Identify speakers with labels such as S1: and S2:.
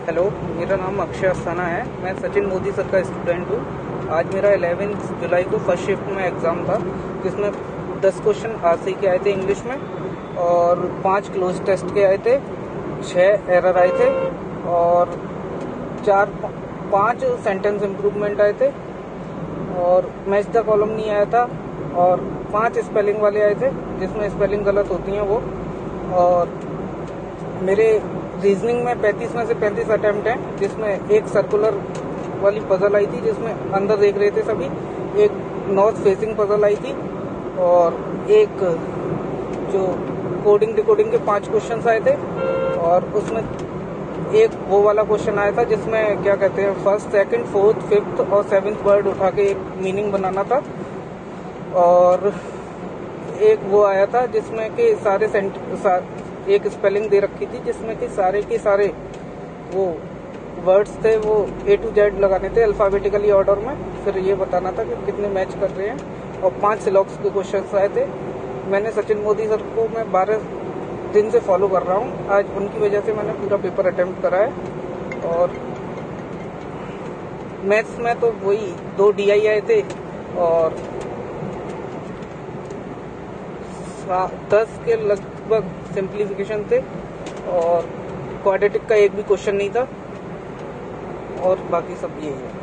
S1: Hello, मेरा नाम अक्षय अस्थाना है। मैं सचिन मोदी सर का स्टूडेंट हूँ। आज मेरा 11 जुलाई को फर्स्ट शिफ्ट में एग्ज़ाम था, जिसमें 10 क्वेश्चन आरसी के आए थे इंग्लिश में और 5 क्लोज टेस्ट के आए थे, 6 एरर आए थे और 5 सेंटेंस इम्प्रूवमेंट आए थे और मैच द कॉलम नहीं आया था और 5 स्पेलिंग वाले आए थे जिसमें स्पेलिंग गलत होती हैं वो। और मेरे रीजनिंग में 35 में से 35 अटेम्प्ट हैं, जिसमें एक सर्कुलर वाली पजल आई थी जिसमें अंदर देख रहे थे सभी, एक नॉर्थ फेसिंग पजल आई थी और एक जो कोडिंग डिकोडिंग के 5 क्वेश्चन आए थे और उसमें एक वो वाला क्वेश्चन आया था जिसमें क्या कहते हैं फर्स्ट, सेकंड, फोर्थ, फिफ्थ और 7th वर्ड उठा के एक मीनिंग बनाना था। और एक वो आया था जिसमें कि एक स्पेलिंग दे रखी थी जिसमें कि सारे के सारे वो वर्ड्स थे वो A to Z लगाने थे अल्फ़ाबेटिकली ऑर्डर में, फिर ये बताना था कि कितने मैच कर रहे हैं। और 5 सिलॉक्स के क्वेश्चन आए थे। मैंने सचिन मोदी सर को मैं 12 दिन से फॉलो कर रहा हूँ। आज उनकी वजह से मैंने पूरा पेपर अटेम्प्ट करा है। और मैथ्स में तो वही 2 DI आए थे और 10 के लगभग सिंप्लीफिकेशन थे और क्वाड्रेटिक का एक भी क्वेश्चन नहीं था और बाकी सब यही है।